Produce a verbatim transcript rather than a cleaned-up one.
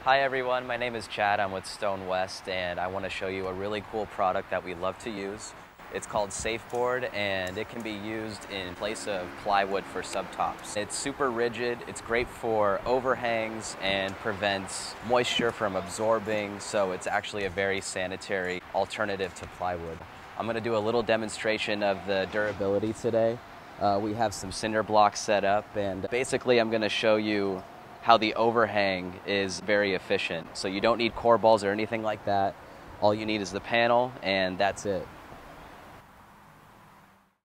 Hi everyone, my name is Chad. I'm with Stone West and I want to show you a really cool product that we love to use. It's called SAFEBOARD and it can be used in place of plywood for subtops. It's super rigid, it's great for overhangs and prevents moisture from absorbing, so it's actually a very sanitary alternative to plywood. I'm going to do a little demonstration of the durability today. Uh, we have some cinder blocks set up and basically I'm going to show you how the overhang is very efficient. So you don't need corbels or anything like that. All you need is the panel and that's it.